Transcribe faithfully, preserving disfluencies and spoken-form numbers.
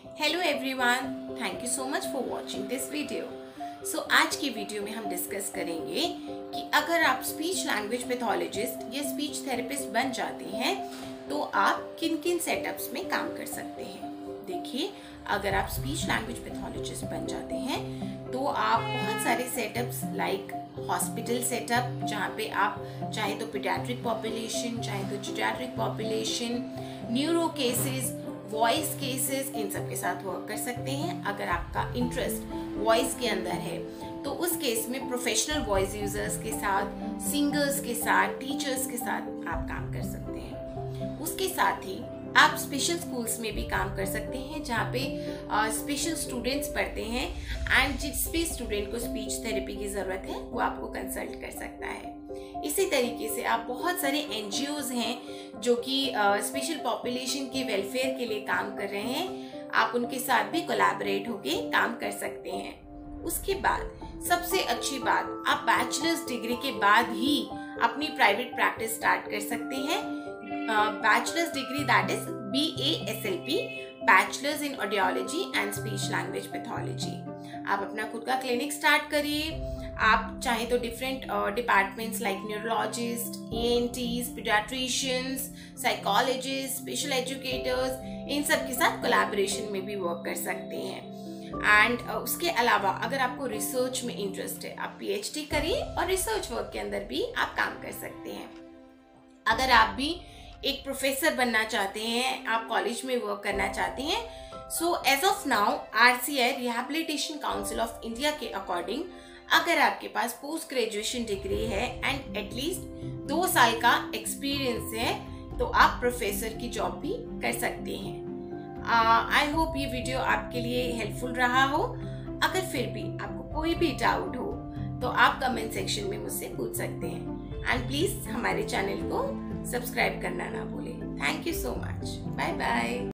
Hello everyone, thank you so much for watching this video. So आज की video में हम डिस्कस करेंगे कि अगर आप स्पीच लैंग्वेज पैथोलॉजिस्ट या स्पीच थेरेपिस्ट बन जाते हैं तो आप किन किन सेटअप्स में काम कर सकते हैं। देखिए, अगर आप स्पीच लैंग्वेज पैथोलॉजिस्ट बन जाते हैं तो आप बहुत सारे सेटअप्स लाइक हॉस्पिटल सेटअप, जहाँ पे आप चाहे तो पीडियाट्रिक पॉपुलेशन, चाहे तो geriatric population, neuro cases, voice cases, इन सब के साथ वर्क कर सकते हैं। अगर आपका इंटरेस्ट वॉइस के अंदर है तो उस केस में प्रोफेशनल वॉइस यूजर्स के साथ, सिंगर्स के साथ, टीचर्स के साथ आप काम कर सकते हैं। उसके साथ ही आप स्पेशल स्कूल्स में भी काम कर सकते हैं, जहाँ पे स्पेशल स्टूडेंट्स पढ़ते हैं एंड जिस भी स्टूडेंट को स्पीच थेरेपी की ज़रूरत है वो आपको कंसल्ट कर सकता है। इसी तरीके से आप बहुत सारे एनजीओज हैं जो कि स्पेशल पॉपुलेशन के वेलफेयर के लिए काम कर रहे हैं, आप उनके साथ भी कोलैबोरेट होके काम कर सकते हैं। उसके बाद सबसे अच्छी बात, आप बैचलर्स डिग्री के बाद ही अपनी प्राइवेट प्रैक्टिस स्टार्ट कर सकते हैं। Bachelors degree that is B A S L P, bachelors in audiology and speech language pathology. आप अपना खुद का क्लिनिक स्टार्ट करिए। आप चाहे तो different departments like neurologist, E N Ts, paediatricians, psychologist, special educators, इन सब के साथ कोलैबोरेशन में भी वर्क कर सकते हैं। एंड uh, उसके अलावा अगर आपको रिसर्च में इंटरेस्ट है, आप पी एच डी करिए और रिसर्च वर्क के अंदर भी आप काम कर सकते हैं। अगर आप भी एक प्रोफेसर बनना चाहते हैं, आप कॉलेज में वर्क करना चाहते हैं, so as of now R C I rehabilitation council of India के अकॉर्डिंग अगर आपके पास पोस्ट ग्रेजुएशन डिग्री है एंड एटलीस्ट दो साल का एक्सपीरियंस है तो आप प्रोफेसर की जॉब भी कर सकते हैं। आई होप ये वीडियो आपके लिए हेल्पफुल रहा हो। अगर फिर भी आपको कोई भी डाउट हो तो आप कमेंट सेक्शन में मुझसे पूछ सकते हैं एंड प्लीज हमारे चैनल को सब्सक्राइब करना ना भूलें। Thank you so much. Bye bye.